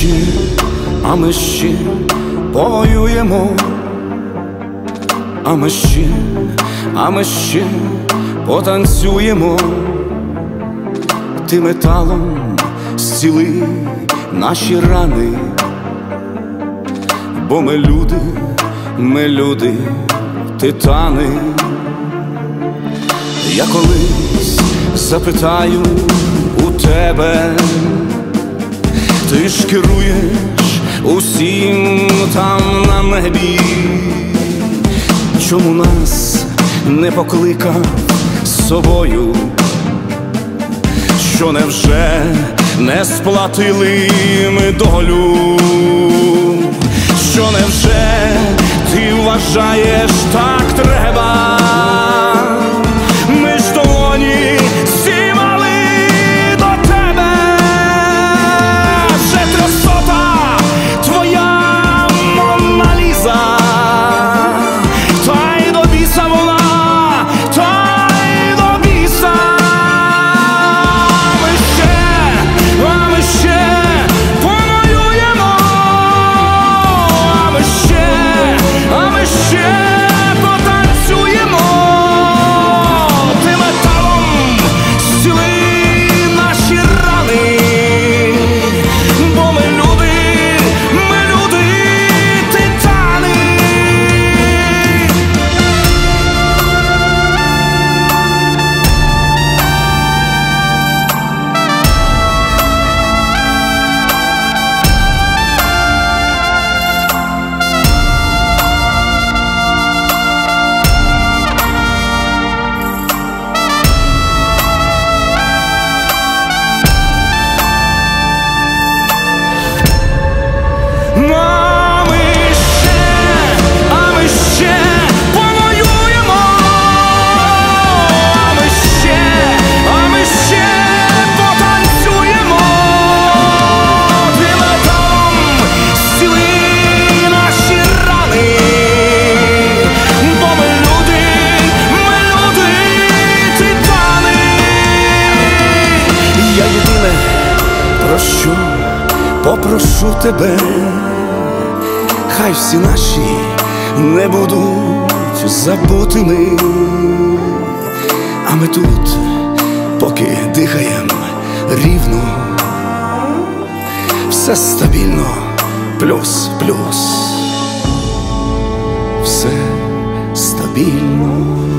ми ще повоюємо, а ми ще потанцюємо. Ти металом зціли наші рани, бо ми люди, титани. Я колись запитаю у тебе, ти ж керуєш усім там на небі, чому нас не покликав з собою? Що невже не сплатили ми долю? Що невже ти вважаєш так треба? Ми ж долоні сімали до тебе, вже 300-та твоя Мона Ліза, та й до біса вона, та й до біса. А ми ще повоюємо, а ми ще потанцюємо. Ти металом зціли наші рани, бо ми люди, титани. А ми ще повоюємо, а ми ще потанцюємо. Ти металом зціли наші рани, бо ми люди, титани. Я єдине, про що попрошу тебе, хай всі наші не будуть забутими, а ми тут, поки дихаєм рівно, все стабільно, плюс, все стабільно.